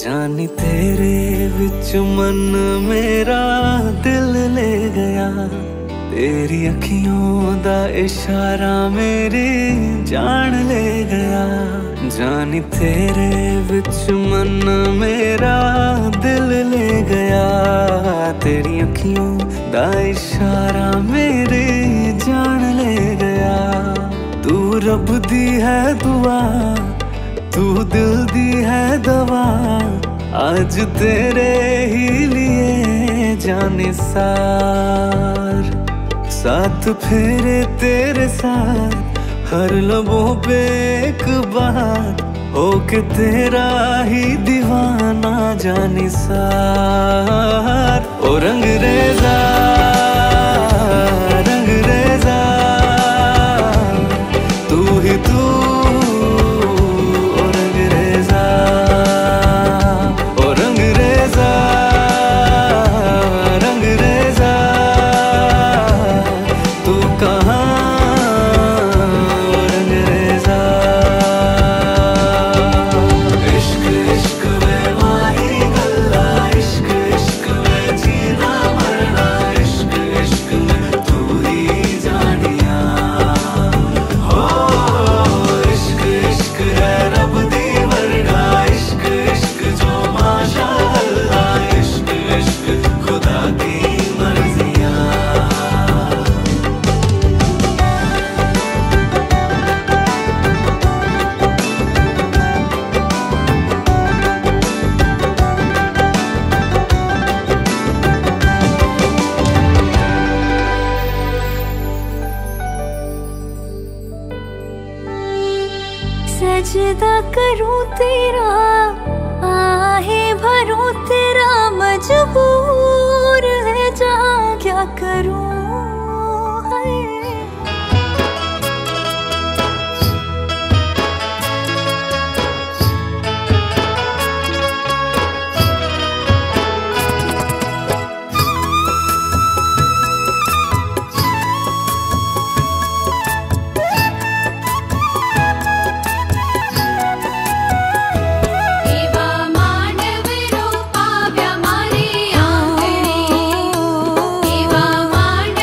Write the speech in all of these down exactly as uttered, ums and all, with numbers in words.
जानी तेरे विच मन मेरा दिल ले गया, तेरी अखियों दा इशारा मेरी जान ले गया। जानी तेरे विच मन मेरा दिल ले गया, तेरी अखियों दा इशारा मेरी जान ले गया। तू रब दी है दुआ, तू दिल दी है दवा, आज तेरे ही लिए जाने सार। साथ फेरे तेरे साथ, हर लबों पे एक बात, होके तेरा ही दीवाना जाने सार। ओ रंग रेजा रंग रेजा, तू ही तू सजदा करूं तेरा, आहे भरूं तेरा, मजबूर है जा क्या करूं। एवा मांडव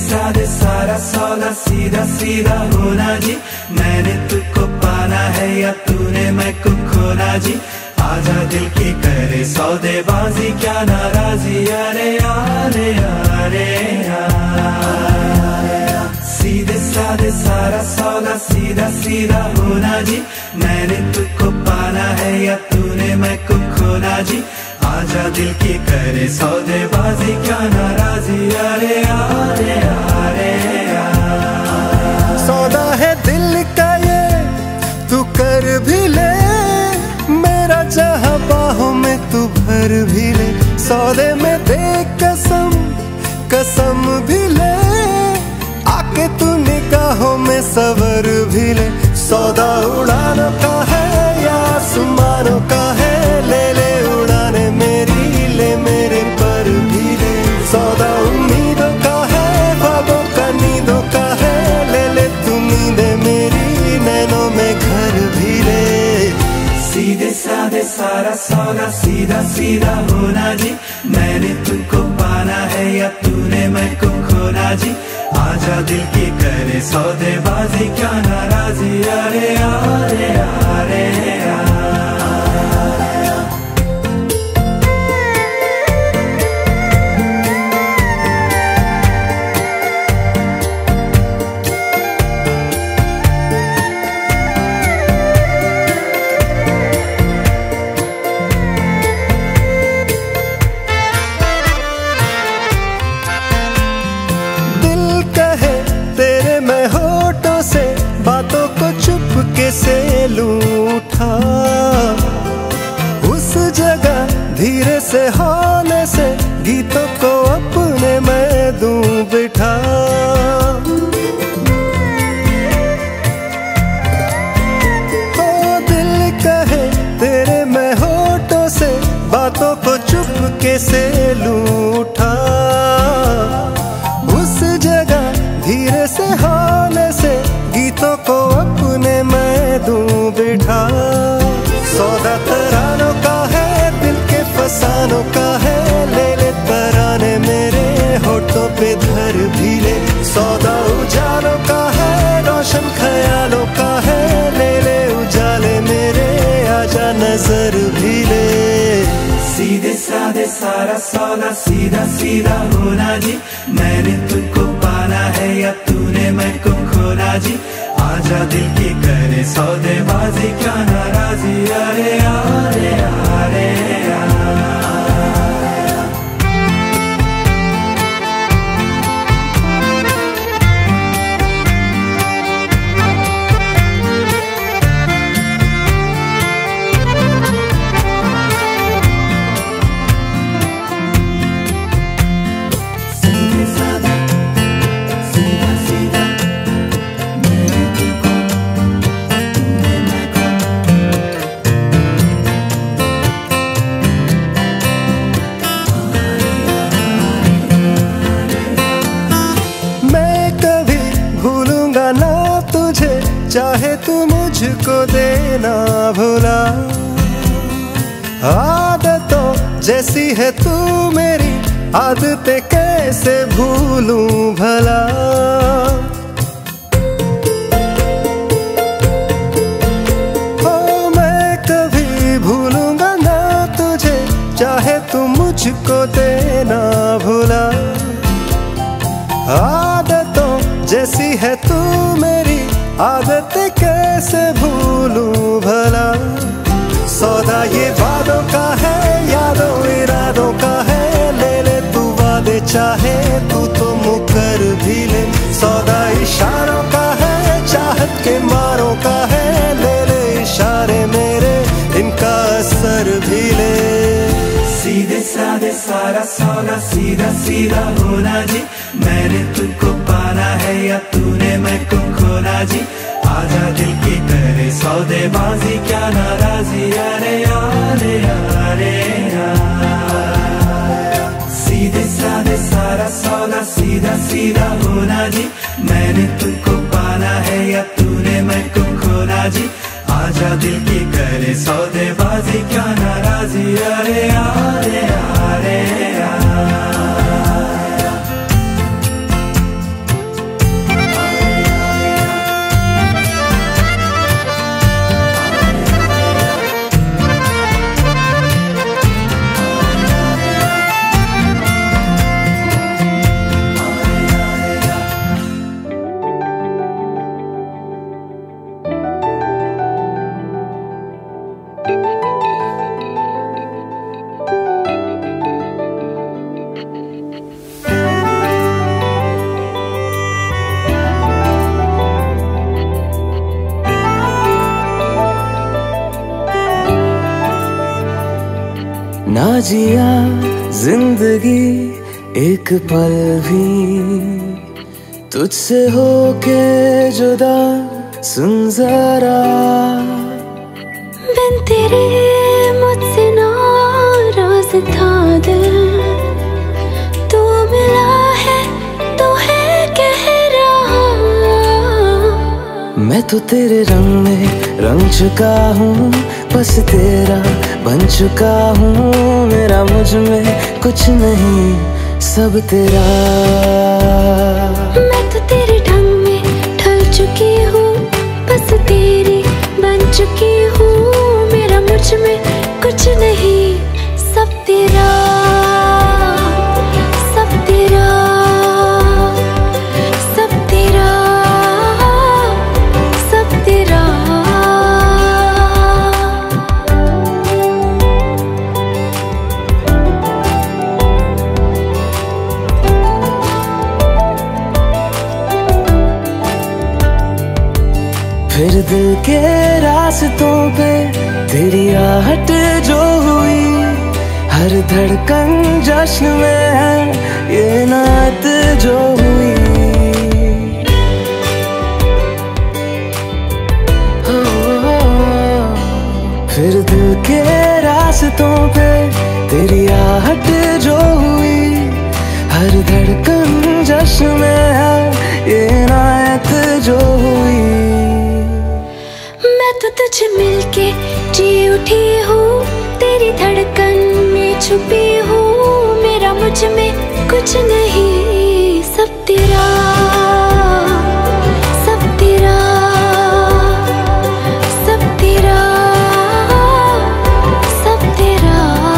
सादे सारा सौदा सीधा सीधा होना जी। मैंने तुझको पाना है या तूने मैं को खोना जी। आजा दिल की करे सौदेबाजी क्या नाराजी। अरे अरे अरे सीधे सादे सारा सौदा सीधा सीधा होना जी। मैंने तुझको पाना है या तूने मैं को खोना जी। आजा दिल की करे सौदेबाजी क्या नाराजी। अरे अरे अरे सौदा है दिल का ये तू कर भी ले, मेरा जहां बाहों में तू भर भी ले। सौदे में दे कसम कसम भी ले, आके तू निगाहों में सवर भी ले। सौदा उड़ानों का है या आसमानों का है, ले ले उड़ाने मेरी ले मेरे पर भी ले। सौदा उम्मीदों का है ख्वाबों का नींदों का है, ले ले तू नींदे मेरी नैनों में घर भी ले। सीधे सादे सारा सौदा सीधा सीधा होना जी। मैंने तुझको पाना है या तूने मैं को खोना जी। आजा दिल की करे सौदेबाजी क्या नाराजी। अरे अरे अरे बातों को चुपके से लूटा, उस जगह धीरे से होने से गीतों को अपने मैं दूं बिठा। ओ दिल कहे तेरे मैं होठों से बातों को चुपके से लूटा, उस जगह धीरे से होने से गीतों को अपने मैं दूं बिठा। सौदा तरानों का है दिल के फसानों का है, ले ले तराने मेरे होठों पे धर भी ले। सौदा उजालों का है रोशन ख्यालों का है, ले ले उजाले मेरे आजा नजर भी ले। सीधे सादे सारा सौदा सीधा सीधा होना जी। मैंने तुझको पाना है या तूने मैं को खोना जी। आजा दिल की करे सौदेबाजी क्या नाराजी। अरे अरे अरे चाहे तू मुझको देना भुला। आदतों जैसी है तू मेरी आदतें कैसे भूलूं भला। ओ मैं कभी भूलूंगा ना तुझे, चाहे तू मुझको देना भुला। आदतों जैसी है तू मेरी आदत कैसे भूलूं भला। सौदा ये वादों का है यादों इरादों का है, ले ले तू वादे चाहे तू तो मुकर भी ले। सौदा इशारों का है चाहत के मारों का है, ले ले इशारे मेरे इनका असर भी ले। सीधे सादे सारा सौदा सीधा सीधा होना जी। मैंने तुझको पाना है या तूने मैं को खोना जी। आजा दिल की करे सौदेबाजी क्या नाराजी। अरे अरे अरे सीधे सादे सारा सौदा सीधा सीधा होना जी। मैंने तुझको पाना है या तूने मैं को खोना जी। आजा दिल की करे सौदेबाजी क्या नाराजी। अरे अरे अरे जिया जिंदगी एक पल भी तुझसे होके जुदा, सुन जरा बिन तेरे मुझसे नाराज था दिल, तू मिला है तो है कह रहा। मैं तो तेरे रंग में रंग चुका हूँ, बस तेरा बन चुका हूँ। मेरा मुझ में कुछ नहीं, सब तेरा। मैं तो तेरे ढंग में ढल चुकी हूँ, बस तेरी बन चुकी हूँ। मेरा मुझ में कुछ नहीं, सब तेरा, सब तेरा, सब तेरा, सब तेरा। फिर दिल के रास्तों पे तेरी आहट जो हुई, हर धड़कन जश्न में है ये नात जो हुई। हो, हो, फिर दिल के रास्तों पे तेरी आहट जो हुई, हर धड़कन जश्न में है ये नात जो हुई। मैं तो तुझे मिलके जी उठी हूँ, तेरी धड़कन में छुपी हूँ। मेरा मुझ में कुछ नहीं, सब तेरा, सब तेरा, सब तेरा, सब तेरा।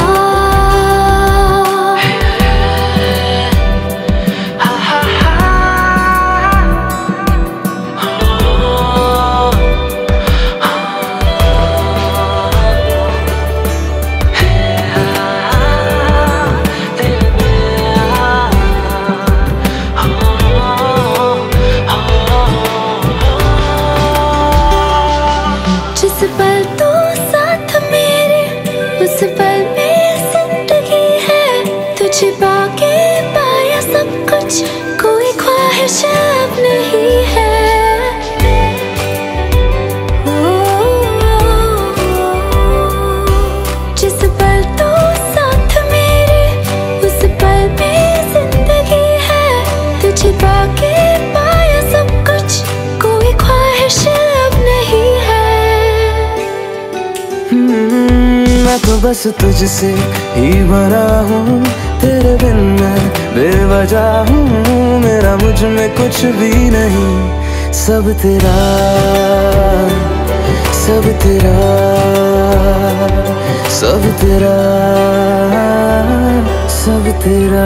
जिस पल तू साथ मेरे, उस पल में जिंदगी है। तुझे पाके पाया सब कुछ, कोई ख्वाहिश अब नहीं है। जिस पल तू साथ मेरे, उस पल में जिंदगी है। तुझे पाके पाया सब कुछ, कोई ख्वाहिश अब नहीं है। मैं तो बस तुझसे ही बना हूँ, तेरे बिन मैं बेवजह हूँ। मेरा मुझ में कुछ भी नहीं, सब तेरा, सब तेरा, सब तेरा, सब तेरा।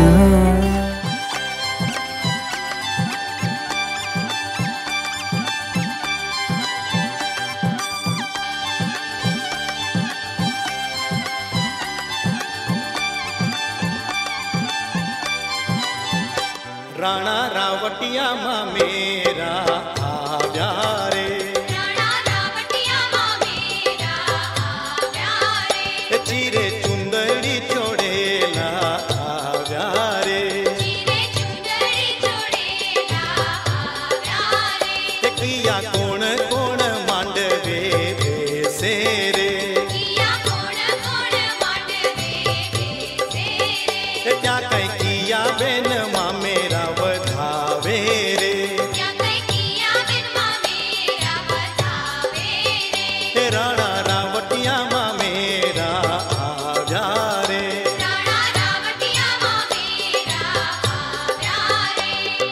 राणा रावटिया माँ मेरा आव्या रे, राणा रावटिया माँ मेरा आव्या रे। चीरे चुंदड़ी चोड़ेला आव्या रे, चीरे चुंदड़ी चोड़ेला आव्या रे। किया कोण कोण मांडवे बेसे रे, किया कोण कोण मांडवे बेसे रे। क्या कहीं किया बेन माँ मेरा वधावे रे, क्या कहीं किया बिन माँ मेरा बतावे रे। राणा रावटिया माँ मेरा आव्या रे, राणा रावटिया माँ मेरा आव्या रे।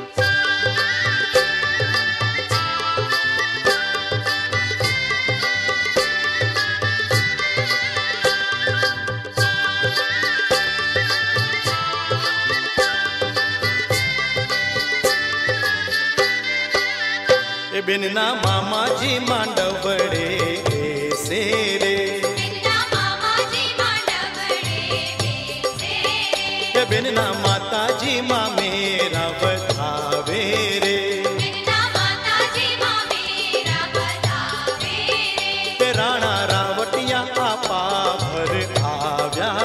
बिनना मामा जी मांडवड़े से रे, बिनना मामा जी मांडवड़े बेसे रे। बिनना माता जी माँ मेरा बतावे रे, बिनना माता जी माँ मेरा बतावे रे। राणा रावटिया आपा भर आव्या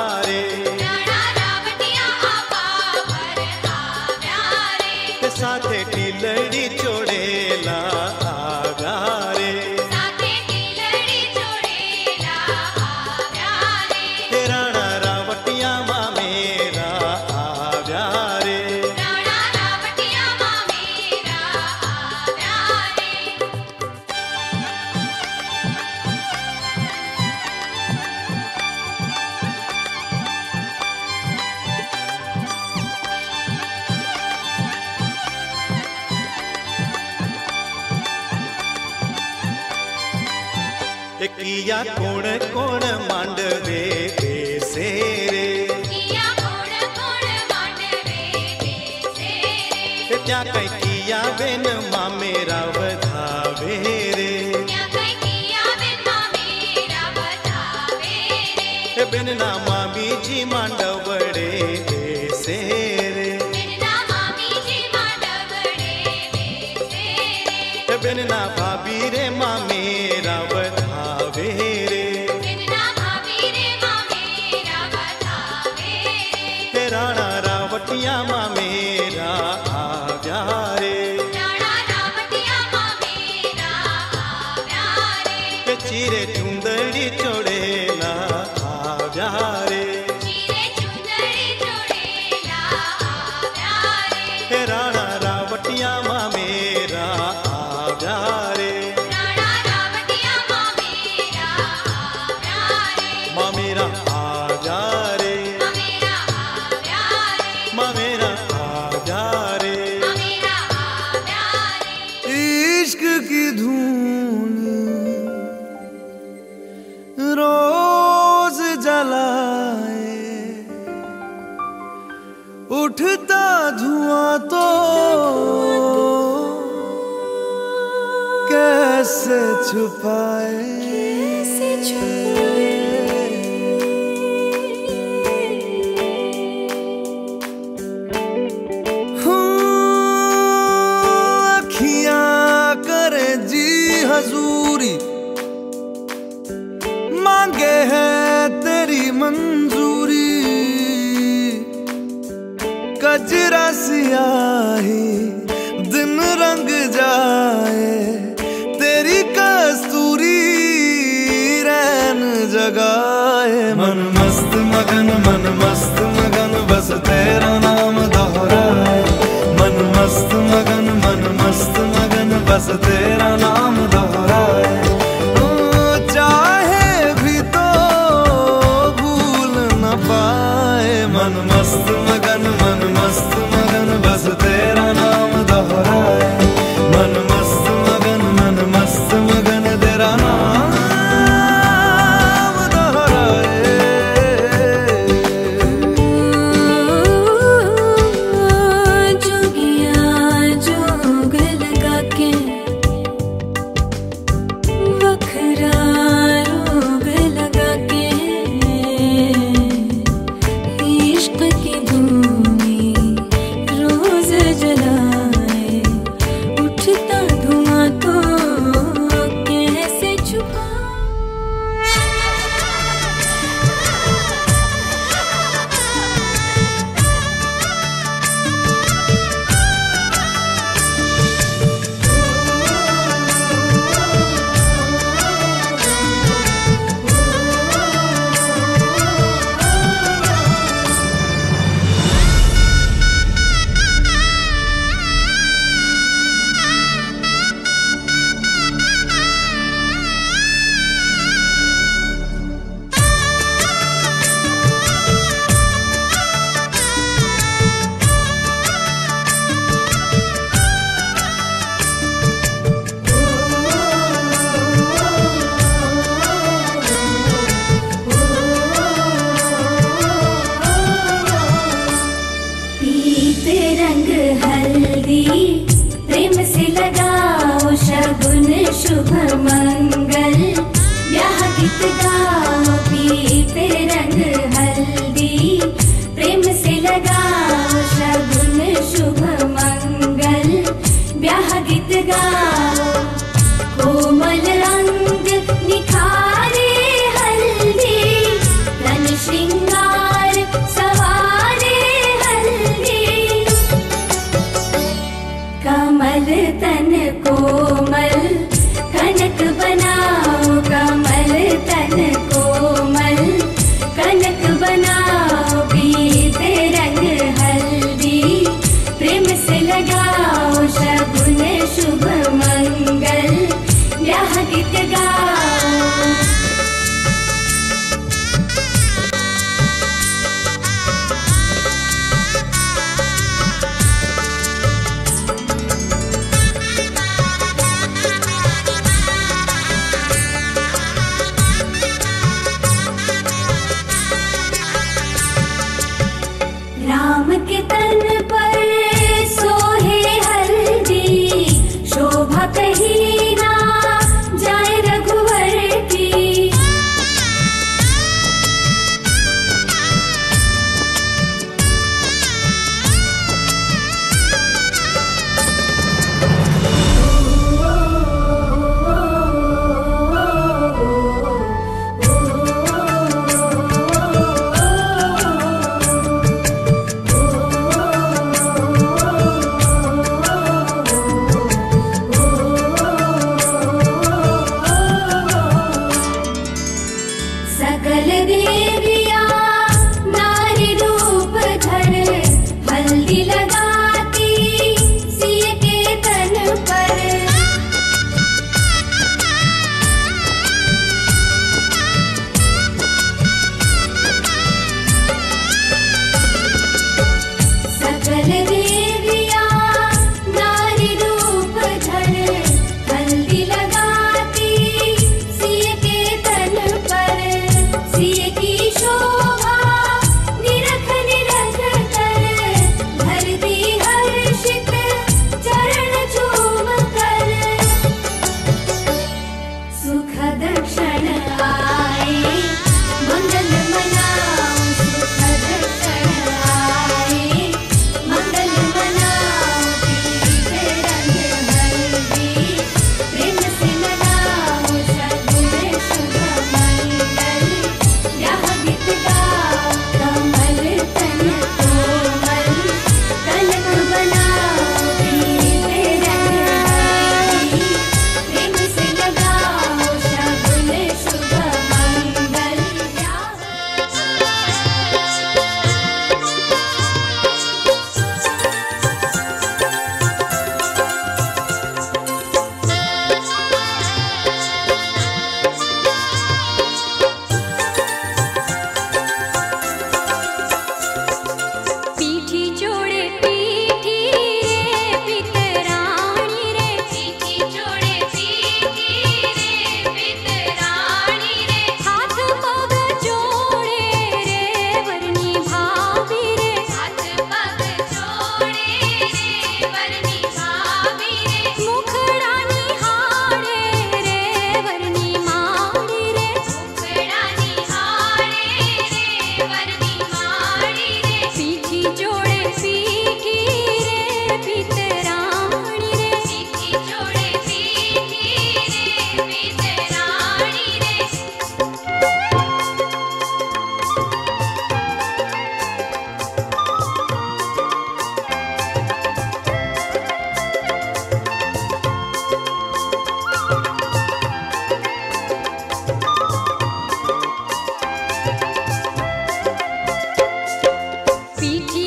किया कोण कोण मांडवे बेसेरे किया कोण कोण मांडवे बेसेरे त्या कई किया बेन मामेरा वधावे रे क्या कई किया बिन मामेरा बतावे रे बिन ना मामी जी मांडवड़े बेसेरे बिन ना मामी जी मांडवड़े बेसेरे बिन ना भाभी रे मामेरा वधावे रे बिन ना भाभी रे मामेरा बतावे रे राणा रावटिया मामेरा आव्या रे राणा रावटिया मामेरा आव्या रे चीरे चुंदड़ी चोड़ेला आव्या रे चीरे चुंदड़ी चोड़ेला आव्या रे राणा रावटिया मामेरा आव्या रे राणा रावटिया मामेरा आव्या रे मामेरा आव्या रे मामेरा आव्या रे मामेरा आव्या रे मामेरा आव्या रे इश्क की धून रोज जलाए उठता धुआं तो कैसे छुपाए कैसे छुपाए अखियां करे जी हजूरी मांगे है तेरी मंजूरी कजरा सियाही दिन रंग जाए तेरी कस्तूरी रैन जगाए मन मस्त मगन मन मस्त मगन बस तेरा नाम दोहराए मन मस्त मगन मन मस्त मगन बस तेरा नाम दोहराए ओ, चाहे भी तो भूल न पाए मन मस्त मगन मन मस्त मगन बस तेरा नाम दोहराए मन मस्त मगन मन मस्त मगन तेरा नाम दोहराए जोगिया जोग लगा के वखरा रोग लगा के इश्क की धूनी रोज जलाए उठता धुआं तो कैसे छुपाए पीते रंग हल्दी प्रेम से लगाओ शगुन शुभ मंगल ब्याह गीत गाओ पीते रंग हल्दी प्रेम से लगाओ शगुन शुभ मंगल ब्याह गीत गाओ कोमल अंग निखारे हल्दी तन श्रृंगार सवारे हल्दी कमल तन कोमल कनक बनाओ कमल तन राम के तन पर सोहे हल्दी, शोभा कहीं ना जाए रघुवर की। सकल देवियां नारी रूप धर, हल्दी लगाती सिय के तन पर। सकल देवियां नारी रूप धर, हल्दी लगाती सिय के तन पर। सिय की शोभा निरख निरख कर, धरती हर्षित चरण चूम कर। सुखद क्षण आए मंगल मनाओ, सुखद क्षण आए मंगल मनाओ। पीत रंग हल्दी प्रेम से लगाओ, शगुन शुभ मंगल ब्याह गीत गाओ। कमल तन कोमल कनक बनाओ, पीत रंग हल्दी प्रेम से लगाओ, शगुन शुभ मंगल ब्याह। पीठी जोड़े पीठी रे पितरानी रे, पीठी जोड़े पीठी रे पितरानी रे। हाथ पग जोड़े रे वरनी भाभी रे, हाथ पग जोड़े रे वरनी भाभी रे। मुखड़ा निहारे रे वरनी माड़ी रे, मुखड़ा निहारे रे वरनी माड़ी रे। पीठी जोड़े पीठी रे पितरानी रे, पीठी जोड़े पीठी रे पितरानी रे। पीठी